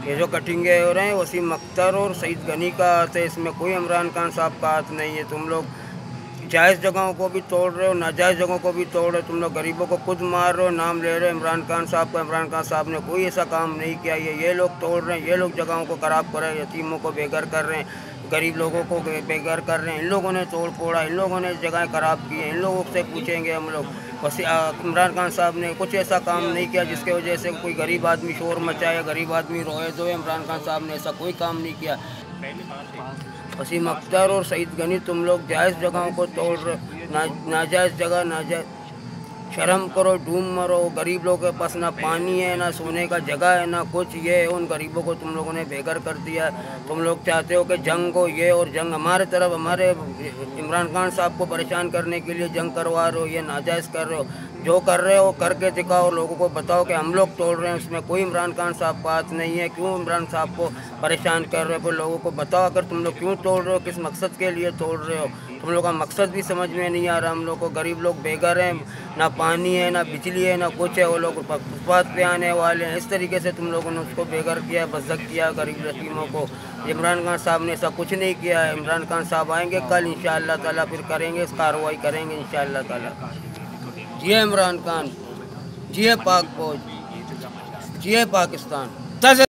یہ جو کٹنگیں ہو رہے ہیں وسیم اختر اور سعید غنی کا ہاتھ ہے، اس میں کوئی عمران خان صاحب کا ہاتھ نہیں ہے۔ تم لوگ جائز جگہوں کو بھی توڑ رہے ہو، ناجائز جگہوں کو بھی توڑ رہے ہو، تم لوگ غریبوں کو خود مار رہے ہو، نام لے رہے ہو عمران خان صاحب کا۔ عمران خان صاحب نے کوئی ایسا کام نہیں کیا، یہ لوگ توڑ رہے ہیں، یہ لوگ جگہوں کو خراب کر رہے ہیں، یتیموں کو بے گھر کر رہے ہیں، غریب لوگوں کو بے گھر کر رہے ہیں، ان لوگوں نے توڑ پھوڑا، ان لوگوں نے جگہیں خراب کی ہیں، ان لوگوں سے پوچھیں گے ہم لوگ۔ بس عمران خان صاحب نے کچھ ایسا کام نہیں کیا جس کی وجہ سے کوئی غریب آدمی شور مچائے، غریب آدمی روئے دھوئے۔ عمران خان صاحب نے ایسا کوئی کام نہیں کیا۔ وسیم اختر اور سعید غنی تم لوگ جائز جگہوں کو توڑ رہے، ناجائز جگہ ناجائز، شرم کرو، ڈھونڈ مرو۔ غریب لوگوں کے پاس نہ پانی ہے، نہ سونے کا جگہ ہے، نہ کچھ۔ یہ ان غریبوں کو تم لوگوں نے بے گھر کر دیا۔ تم لوگ چاہتے ہو کہ جنگ ہو، یہ اور جنگ ہمارے طرف، ہمارے عمران خان صاحب کو پریشان کرنے کے لیے جنگ کروا رہے ہو، یہ ناجائز کر رہے ہو۔ جو کر رہے ہو کر کے دکھاؤ، لوگوں کو بتاؤ کہ ہم لوگ توڑ رہے ہیں، اس میں کوئی عمران خان صاحب کا ہاتھ نہیں ہے۔ کیوں عمران صاحب کو پریشان کر رہے ہو؟ لوگوں کو بتاؤ اگر تم لوگ کیوں توڑ رہے ہو، کس مقصد کے لیے توڑ رہے ہو۔ تم لوگوں کا مقصد بھی سمجھ میں نہیں آ رہا ہم لوگ کو۔ غریب لوگ بے گھر ہیں، نہ پانی ہے، نہ بجلی ہے، نہ کچھ ہے، وہ لوگ فٹ پاتھ پہ آنے والے ہیں۔ اس طریقے سے تم لوگوں نے اس کو بے گھر کیا، بزدل کیا غریب یتیموں کو۔ عمران خان صاحب نے ایسا کچھ نہیں کیا ہے۔ عمران خان صاحب آئیں گے کل انشاءاللہ تعالیٰ، پھر کریں گے، اس کارروائی کریں گے انشاءاللہ تعالیٰ۔ جی عمران خان، جی پاک فوج، جی پاکستان۔